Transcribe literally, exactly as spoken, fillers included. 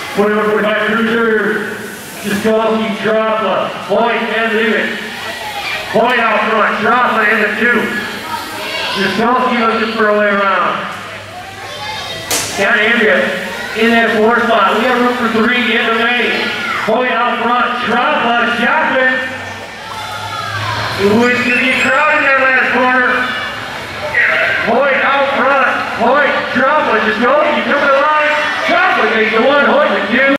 twenty-one forty-five cruiser, Jaskolski, Dropla, point and leave it. Point out front, Dropla in the two. Jaskolski looking for a way around. Down Andrea in that four spot. We have room for three in the main. Point out front, Dropla, shopping. Ooh, it's gonna get crowded in that last corner. Point out front, point, Dropla, Jaskolski, come to the line. Dropla makes the one, Hoyt the two.